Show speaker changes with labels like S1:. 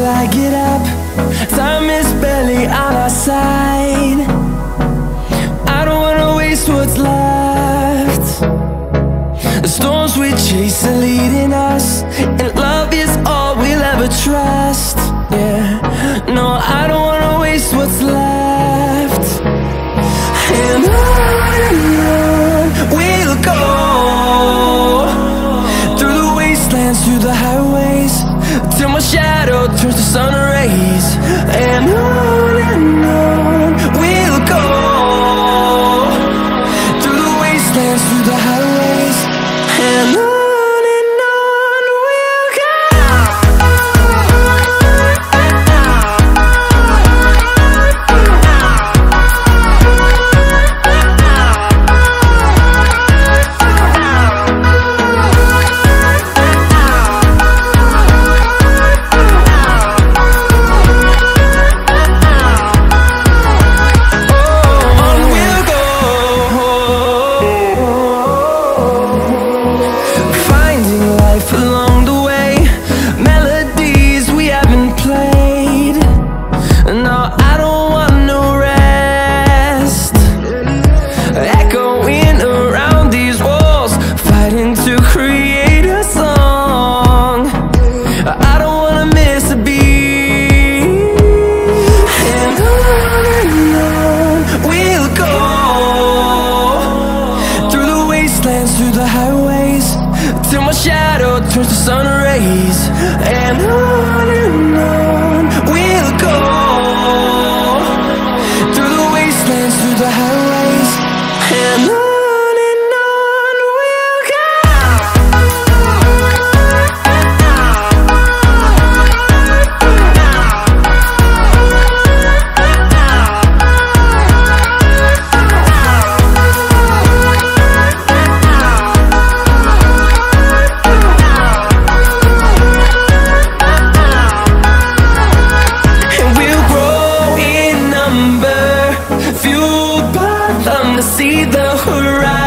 S1: I get up, time is barely on our side. I don't wanna waste what's left. The storms we chase are leading us, and love is all we'll ever trust. Yeah, no, I don't wanna waste what's left. And on we'll go, through the wastelands, through the highways, till my shadow turns to sun rays. And on we'll go, through the wastelands, through the highways, and on we'll go. Along the way, melodies we haven't played. No, I don't want no rest. Echoing around these walls, fighting to create a song. I don't wanna miss a beat. And on we'll go, through the wastelands, through the highways, till my shadow turns to sun rays. And on we'll go, through the wastelands, through the highways, and on we'll go. Fueled by them to see the horizon.